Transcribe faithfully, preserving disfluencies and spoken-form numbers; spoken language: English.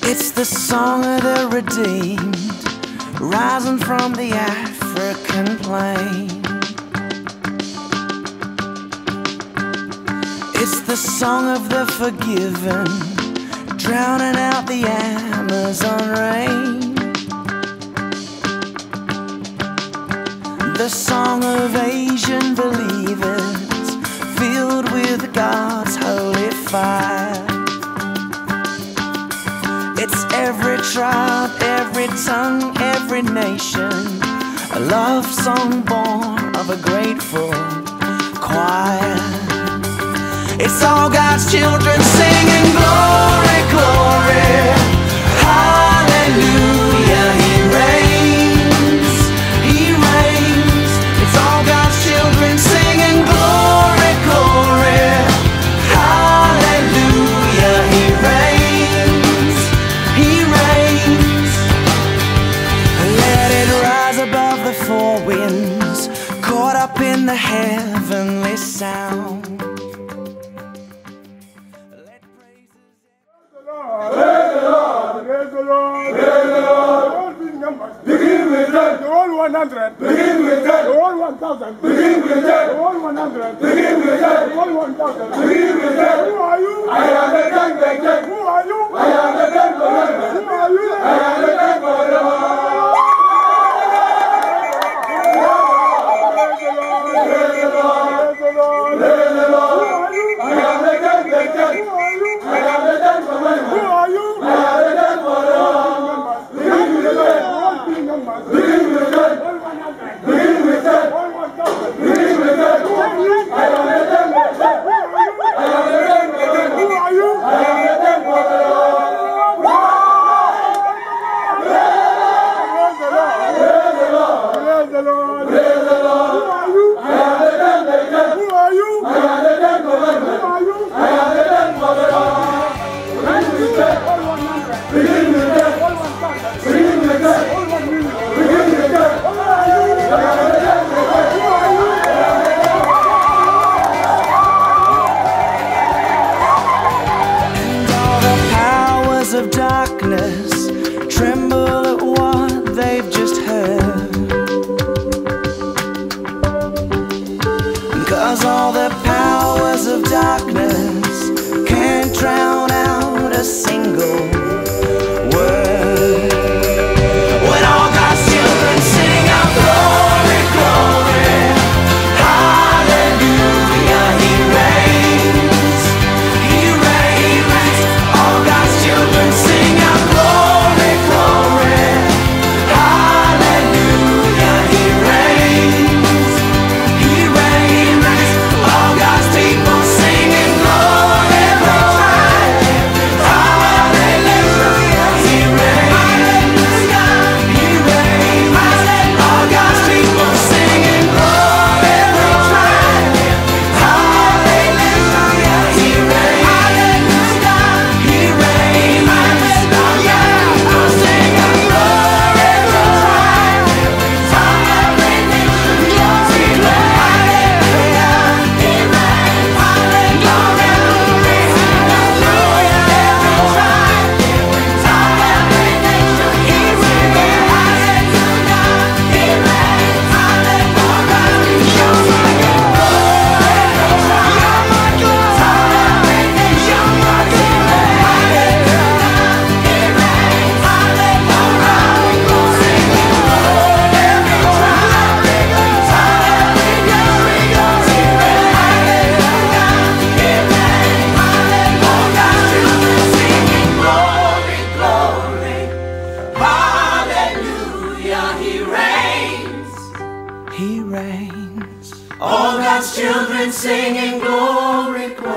It's the song of the redeemed, rising from the African plain. It's the song of the forgiven, drowning out the Amazon rain. The song of Asian believers, filled with God's holy fire. It's every tribe, every tongue, every nation, a love song born of a grateful choir. It's all God's children singing glory, glory, hallelujah. He reigns, He reigns. It's all God's children singing glory, glory, hallelujah. He reigns, He reigns. Let it rise above the four winds, caught up in the heavenly sound. Praise the Lord, praise the Lord. All these numbers, begin with ten. The whole one hundred, begin with ten. The whole one thousand, begin with ten. The whole one hundred, begin with ten. The whole one thousand, begin with ten. Who are you? I am the ten, the ten. Who are you? I am the ten for the Lord. Who are you? I am the ten for the Lord. Praise the Lord, praise the Lord, praise the Lord, praise the Lord. Who are you? I am the ten, the ten. Who are you? I am the ten for the Lord. Who are you? I am the ten for the Lord. Begin with ten. Begin with ten. Begin with ten. Begin with ten. I am the ten for the Lord. I am the ten for the Lord. Who are you? I am the ten for the Lord. Praise the Lord. Praise the Lord. Praise the Lord. Praise the Lord. Who are you? I am the ten, the ten. Who are you? I am the ten for the Lord. Who are you? I am the ten for the Lord. Begin with ten. Begin with ten. Begin with ten. Begin with ten. Who are you? I am the ten for the Lord. Who are you? And all the powers of darkness tremble at what they've just heard, 'cause all the powers of darkness can't drown out a single word. When all God's children sing out glory, glory, hallelujah. He reigns, He reigns. All God's children sing out glory, glory, hallelujah. He reigns, He reigns. All God's people singing glory, glory, hallelujah. He reigns, He reigns. All God's people singing glory, glory, hallelujah. He reigns, He reigns. All God's people singing glory, glory, He reigns. All God's children singing glory, glory.